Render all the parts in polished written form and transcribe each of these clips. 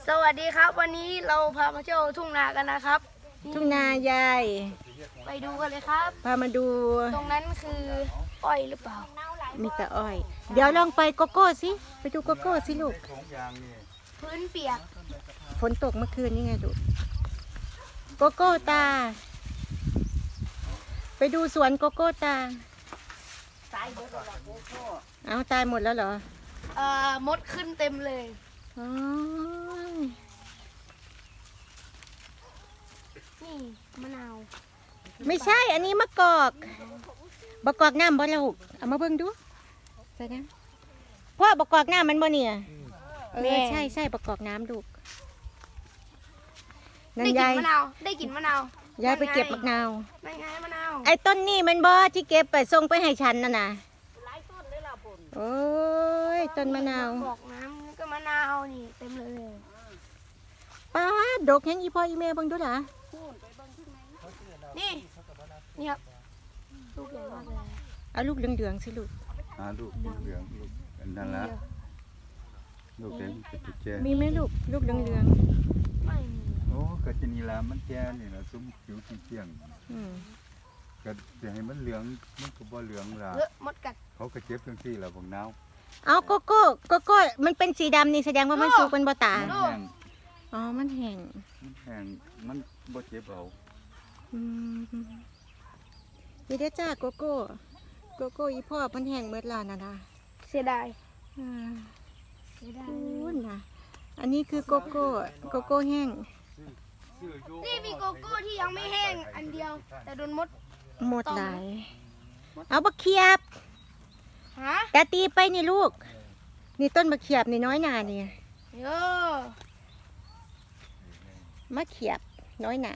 สวัสดีครับวันนี้เราพามาเที่ยวทุ่งนากันนะครับทุ่งนายายไปดูกันเลยครับพามาดูตรงนั้นคืออ้อยหรือเปล่ามีแต่อ้อยเดี๋ยวลองไปโกโก้สิไปดูโกโก้สิลูกพื้นเปียกฝนตกเมื่อคืนนี่ไงลูกโกโก้ตาไปดูสวนโกโก้ตาตายหมดแล้วโกโก้เอาตายหมดแล้วเหรอมดขึ้นเต็มเลยนี่มะนาวไม่ใช่อันนี้มะกอกบะกอกน้ำบ่ลูกเอามาเบิ่งดูใส่น้ำพ่อบะกอกน้ำมันบ่เนี่ยใช่ใช่บะกอกน้ำลูกได้กลิ่นมะนาวได้กลิ่นมะนาวยายไปเก็บมะนาวไม่ไงมะนาวไอ้ต้นนี่มันบ่ที่เก็บไปส่งไปให้ฉันน่ะนะโอ้ยต้นมะนาวบอกน้ำก็มะนาวนี่เต็มเลยป้าดกแห้งอีพ่ออีแม่บังดูล่ะนี่ครับลูกใหญ่มากเลยเอาลูกเหลืองๆสิลูกลูกเหลืองลูกนั่นละลูกเด็กติดแก่มีไหมลูกเหลืองไม่มีโอ้กะจินีลามันแก่นี่ละซุ้มผิวเที่ยงก็จะให้มันเหลืองมันก็บ่เหลืองล่ะมดกัดเขาก็เจ็บจังซี่ล่ะพวกนาวเอาโกโก้มันเป็นสีดำนี่แสดงว่ามันสุกเป็นบ่ตาอ๋อมันแห้งมันบ่เจ็บเอานี่ได้จ้าโกโก้อีพ่อมันแห้งเมื่อล่ะนะเสียดายนะอันนี้คือโกโก้แห้งนี่มีโกโก้ที่ยังไม่แห้งอันเดียวแต่โดนมดหมดหลายเอาบักเขียบแต่ตีไปนี่ลูกนี่ต้นบักเขียบนี่น้อยหนานี่มะเขียบน้อยหนา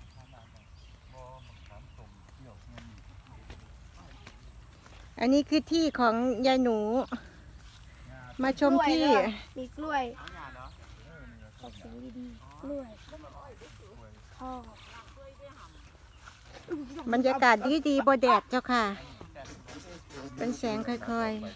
อันนี้คือที่ของยายหนูมาชมที่มีกล้วยออกเสียงดีๆกล้วยบรรยากาศดีๆบ่แดดเจ้าค่ะเป็นแสงค่อยๆ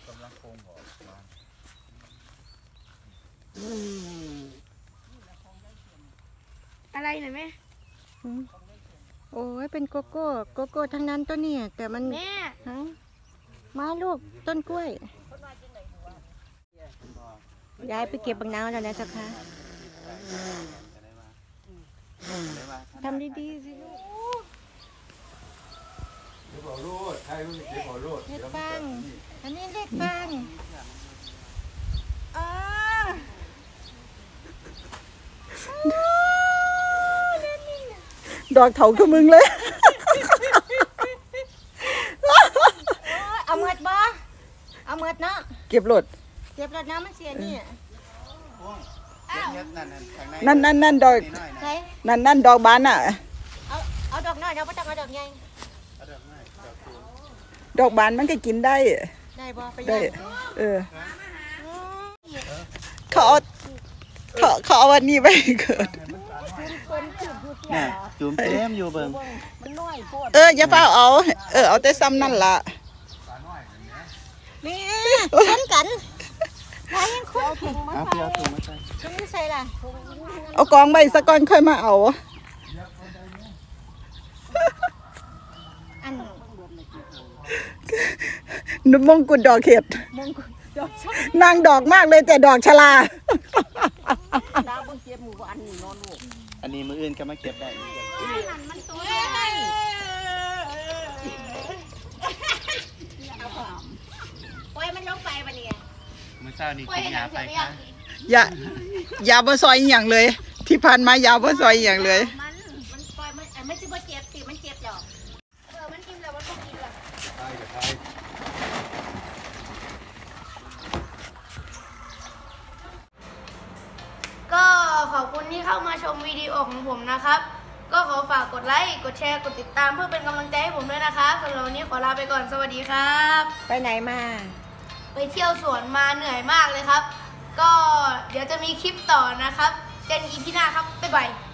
อะไรหน่อยไหมโอ้ยเป็นโกโก้ทั้งนั้นต้นนี่แต่มันแม่มาลูกต้นกล้วยย้ายไปเก็บบังนาวแล้วนะเจ้าค่ะทำดีๆสิลูกเล็ดฟางอันนี้เล็ดฟางดอกเถาคือมึงเลยเอาเมือดบ่เอาเมือดเนาะเก็บรถน้ำมันเสียนี่นั่นดอกนั่นดอกบานอ่ะเอาดอกน้อยเราไม่ต้องเอาดอกใหญ่ดอกบานมันก็กินได้บ่ไปได้เขาเอาวันนี้ไปเกิดจุ่มเต็มอยู่เบิ่งอย่าเฝ้าเอาแต่ซ้ำนั่นล่ะนี่คุ้นกันร้านยังคุ้นถุงมาใส่ถุงใส่ล่ะเอากองใบสะก้อนค่อยมาเอานุ่มมงกุฎดอกเห็ดนางดอกมากเลยแต่ดอกชลาอันนี้มืออื่นก็มาเก็บได้โอ้ยมันลงไปปะเนี่ยมื้อเช้านี้กินยาไปค่ะยาบ่ซอยอย่างเลยที่ผ่านมายาบ่ซอยอย่างเลยมันปล่อยมันไม่ใช่บ่เจ็บติมันเจ็บหรอกมันกินแล้วมันก็กินหรอกก็ขอบคุณที่เข้ามาชมวิดีโอของผมนะครับก็ขอฝากกดไลค์กดแชร์กดติดตามเพื่อเป็นกำลังใจให้ผมด้วยนะครับสำหรับวันนี้ขอลาไปก่อนสวัสดีครับไปไหนมาไปเที่ยวสวนมาเหนื่อยมากเลยครับก็เดี๋ยวจะมีคลิปต่อนะครับเจนอีพีหน้าครับบ๊ายบาย